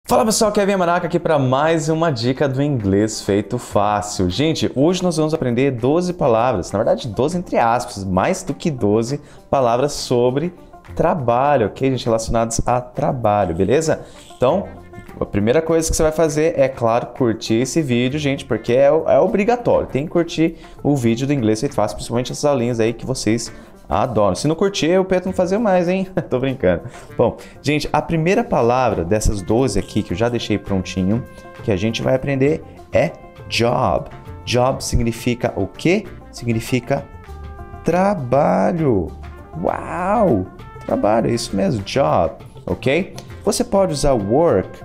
Fala pessoal, Kevin Maraca aqui para mais uma dica do inglês feito fácil. Gente, hoje nós vamos aprender 12 palavras, na verdade 12 entre aspas, mais do que 12 palavras sobre trabalho, ok, gente? Relacionadas a trabalho, beleza? Então, a primeira coisa que você vai fazer é, claro, curtir esse vídeo, gente, porque é obrigatório. Tem que curtir o vídeo do inglês feito fácil, principalmente essas aulinhas aí que vocês adoram. Se não curtir, eu peto não fazer mais, hein? Tô brincando. Bom, gente, a primeira palavra dessas 12 aqui, que eu já deixei prontinho, que a gente vai aprender é job. Job significa o quê? Significa trabalho. Uau! Trabalho, é isso mesmo, job, ok? Você pode usar work?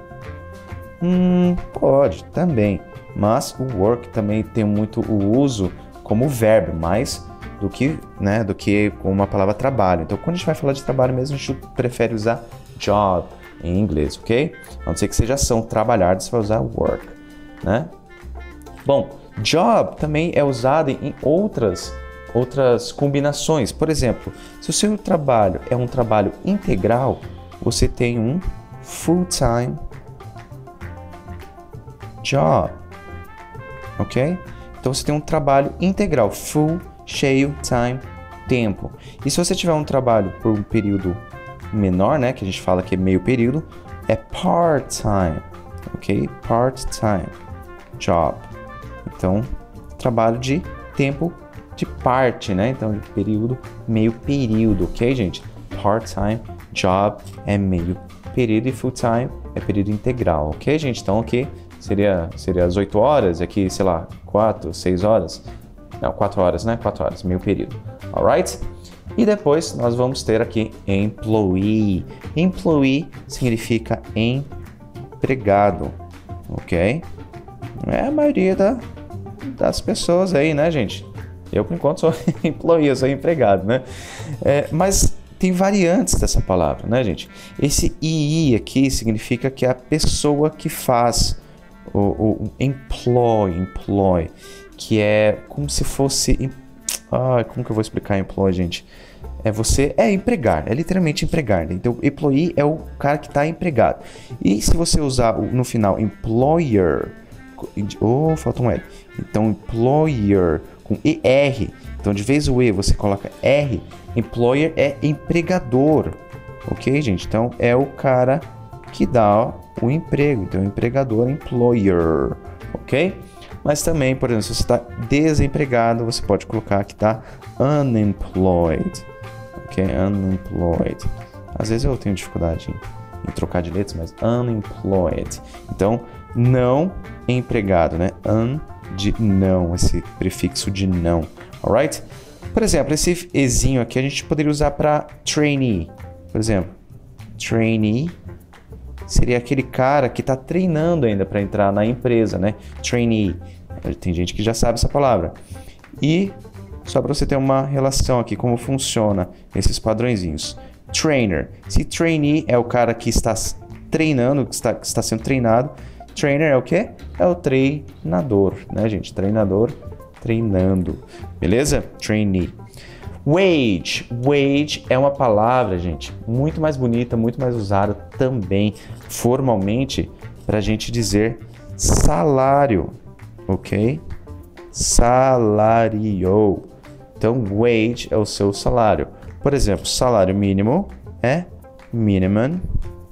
Pode, também. Mas o work também tem muito o uso como verbo, mais do que com uma palavra trabalho. Então, quando a gente vai falar de trabalho mesmo, a gente prefere usar job em inglês, ok? A não ser que seja ação, trabalhar, você vai usar work, né? Bom, job também é usado em outras combinações. Por exemplo, se o seu trabalho é um trabalho integral, você tem um full-time job, ok? Então, você tem um trabalho integral, full, cheio, time, tempo. E se você tiver um trabalho por um período menor, né, que a gente fala que é meio período, é part-time, ok? Part-time job. Então, trabalho de tempo de parte, né? Então, de período, meio período, ok, gente? Part-time job é meio período e full-time é período integral, ok, gente? Então, aqui seria as 8 horas, aqui, sei lá, 4, 6 horas. Não, 4 horas, né? 4 horas, meio período. Alright? E depois nós vamos ter aqui employee. Employee significa empregado, ok? É a maioria das pessoas aí, né, gente? Eu, por enquanto, sou employee, eu sou empregado, né? Mas tem variantes dessa palavra, né, gente? Esse ii aqui significa que é a pessoa que faz o employ, que é como se fosse... como que eu vou explicar employ, gente? Você empregar, é literalmente empregar, né? Então, employee é o cara que está empregado. E se você usar no final employer, falta um L. Então, employer com ER. Então, de vez o E você coloca R. Employer é empregador, ok, gente? Então, é o cara que dá o emprego. Então, empregador, employer, ok? Mas também, por exemplo, se você está desempregado, você pode colocar que está unemployed, ok? Unemployed. Às vezes eu tenho dificuldade em trocar de letras, mas unemployed. Então, não empregado, né? De não, esse prefixo de não, alright? Por exemplo, esse ezinho aqui a gente poderia usar para trainee. Por exemplo, trainee seria aquele cara que está treinando ainda para entrar na empresa, né? Trainee. Tem gente que já sabe essa palavra. E só para você ter uma relação aqui, como funciona esses padrõezinhos. Trainer. Se trainee é o cara que está treinando, que está sendo treinado, trainer é o quê? É o treinador, né, gente? Treinador treinando. Beleza? Trainee. Wage. Wage é uma palavra, gente, muito mais bonita, muito mais usada também formalmente para a gente dizer salário, ok? Salário. Então, wage é o seu salário. Por exemplo, salário mínimo é minimum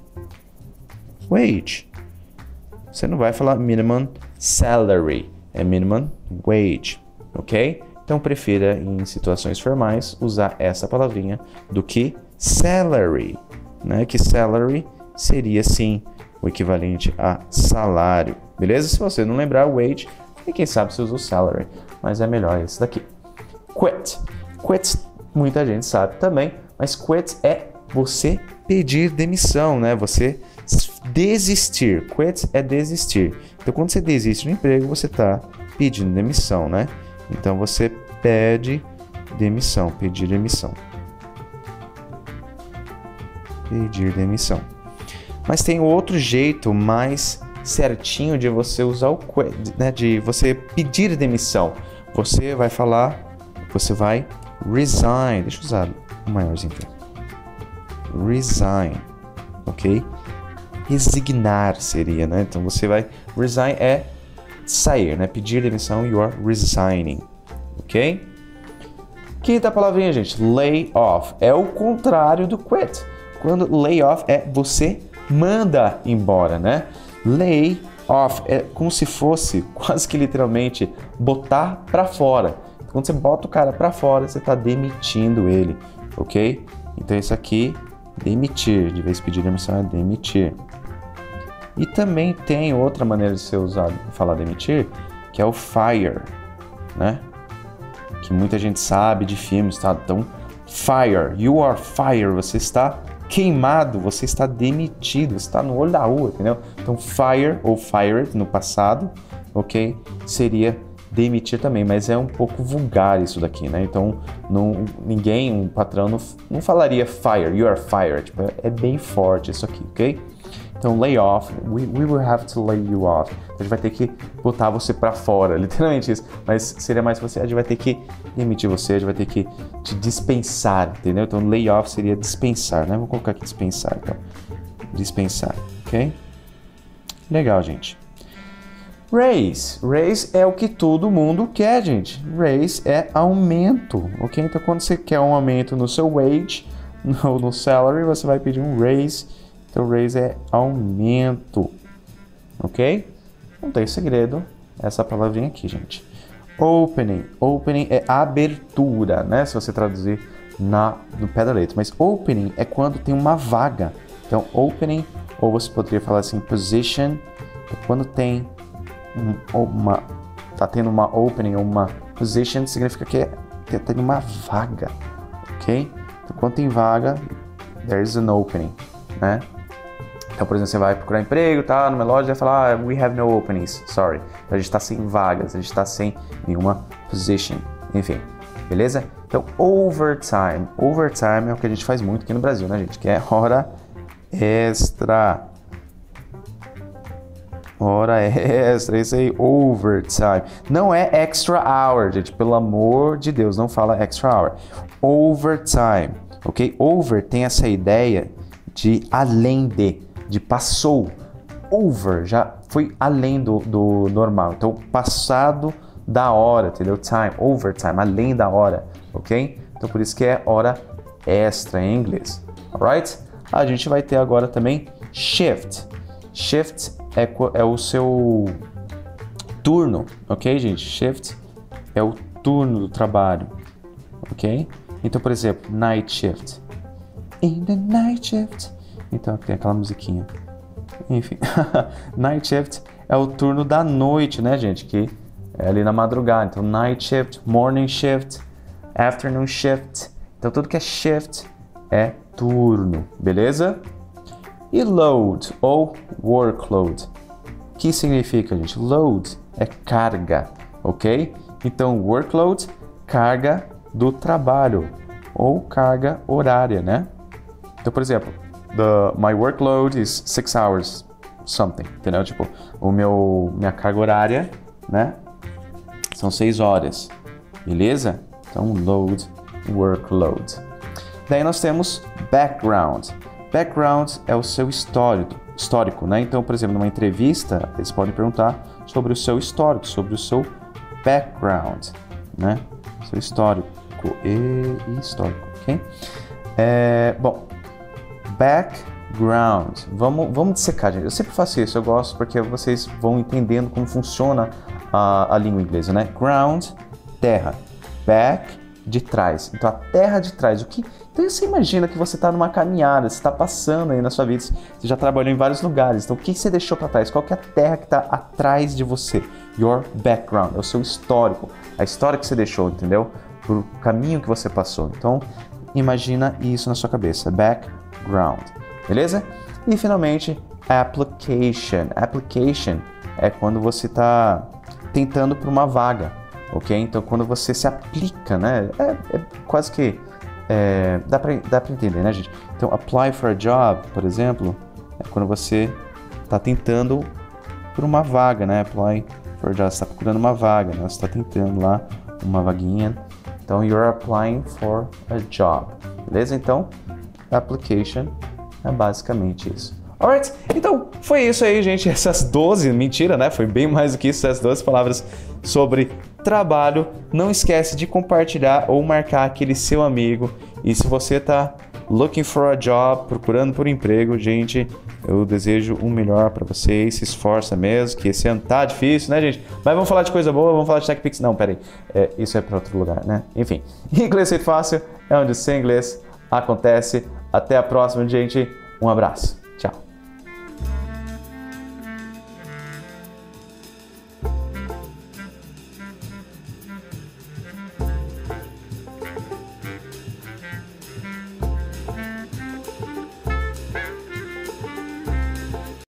wage. Você não vai falar minimum salary, é minimum wage, ok? Então, prefira, em situações formais, usar essa palavrinha do que salary, né? Que salary seria, sim, o equivalente a salário, beleza? Se você não lembrar, wage, e quem sabe você usa o salary, mas é melhor esse daqui. Quit. Quit, muita gente sabe também, mas quit é você pedir demissão, né? Você desistir. Quit é desistir. Então, quando você desiste do emprego, você está pedindo demissão, né? Então, você pede demissão, pedir demissão. Pedir demissão. Mas tem outro jeito mais certinho de você usar o quit, né? De você pedir demissão. Você vai falar, você vai resign. Deixa eu usar o maiorzinho aqui. Resign, ok? resignar seria, né? Então você vai resign é sair, né? Pedir demissão, you are resigning, ok? Quinta palavrinha, gente, lay off. É o contrário do quit. Quando lay off é você manda embora, né? Lay off é como se fosse quase que literalmente botar para fora. Quando você bota o cara para fora, você está demitindo ele, ok? Então isso aqui, demitir, de vez de pedir demissão é demitir. E também tem outra maneira de ser usado para falar demitir, que é o fire, né? Que muita gente sabe de filmes, tá? Então, fire, you are fired, você está queimado, você está demitido, você está no olho da rua, entendeu? Então, fire ou fired no passado, ok? Seria demitir também, mas é um pouco vulgar isso daqui, né? Então, ninguém, um patrão, não falaria fire, you are fired. Tipo, é bem forte isso aqui, ok? Então, lay off, we will have to lay you off. Então, a gente vai ter que botar você pra fora, literalmente isso. Mas seria mais você, a gente vai ter que demitir você, a gente vai ter que te dispensar, entendeu? Então, lay off seria dispensar, né? Vou colocar aqui dispensar, então. Dispensar, ok? Legal, gente. Raise. Raise é o que todo mundo quer, gente. Raise é aumento, ok? Então, quando você quer um aumento no seu wage, no salary, você vai pedir um raise. Então, raise é aumento, ok? Não tem segredo, essa palavrinha aqui, gente. Opening. Opening é abertura, né? Se você traduzir no pé da letra. Mas opening é quando tem uma vaga. Então, opening, ou você poderia falar assim, position, é quando tem tá tendo uma opening ou uma position, significa que tá tendo uma vaga, ok? Então, quando tem vaga, there's an opening, né? Então, por exemplo, você vai procurar emprego, tá? Numa loja, vai falar, we have no openings, sorry. Então, a gente está sem vagas, a gente está sem nenhuma position, enfim, beleza? Então, overtime. Overtime é o que a gente faz muito aqui no Brasil, né, gente? Que é hora extra. Hora extra, isso aí, overtime. Não é extra hour, gente, pelo amor de Deus, não fala extra hour. Overtime, ok? Over tem essa ideia de além de passou, over, já foi além do normal, então passado da hora, entendeu? Time, overtime, além da hora, ok? Então por isso que é hora extra em inglês, alright? A gente vai ter agora também shift. Shift é o seu turno, ok, gente? Shift é o turno do trabalho, ok? Então, por exemplo, night shift. In the night shift. Então, tem aquela musiquinha. Enfim, night shift é o turno da noite, né, gente? Que é ali na madrugada. Então, night shift, morning shift, afternoon shift. Então, tudo que é shift é turno, beleza? E load, ou workload. O que significa, gente? Load é carga, ok? Então, workload, carga do trabalho, ou carga horária, né? Então, por exemplo, my workload is 6 hours something, entendeu? Tipo, minha carga horária, né? São 6 horas, beleza? Então, load, workload. Daí nós temos background. Background é o seu histórico, né? Então, por exemplo, numa entrevista, eles podem perguntar sobre o seu histórico, sobre o seu background, né? Seu histórico e histórico, ok? Bom, background. Vamos dissecar, gente. Eu sempre faço isso, eu gosto porque vocês vão entendendo como funciona a língua inglesa, né? Ground, terra. Back, de trás. Então, a terra de trás. Então, você imagina que você está numa caminhada, você está passando aí na sua vida, você já trabalhou em vários lugares. Então, o que você deixou para trás? Qual que é a terra que está atrás de você? Your background, é o seu histórico. A história que você deixou, entendeu? Por caminho que você passou. Então, imagina isso na sua cabeça. Background. Beleza? E, finalmente, application. Application é quando você está tentando para uma vaga. Ok? Então, quando você se aplica, né? É quase que... dá pra entender, né, gente? Então, apply for a job, por exemplo, é quando você está tentando por uma vaga, né? Apply for a job, você está procurando uma vaga, né? Você está tentando lá uma vaguinha. Então, you're applying for a job. Beleza? Então, application é basicamente isso. Alright? Então, foi isso aí, gente. Essas 12, mentira, né? Foi bem mais do que isso, essas 12 palavras sobre trabalho. Não esquece de compartilhar ou marcar aquele seu amigo. E se você tá looking for a job, procurando por emprego, gente, eu desejo o melhor para vocês. Se esforça mesmo, que esse ano tá difícil, né, gente? Mas vamos falar de coisa boa, vamos falar de TechPix. Não, peraí. Isso é para outro lugar, né? Enfim, Inglês Feito Fácil é onde o seu inglês acontece. Até a próxima, gente. Um abraço. Tchau.